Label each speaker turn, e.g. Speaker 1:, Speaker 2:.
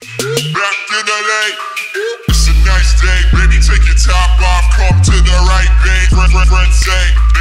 Speaker 1: Back in the lake. It's a nice day, baby, take your top off, come to the right, babe. Friends say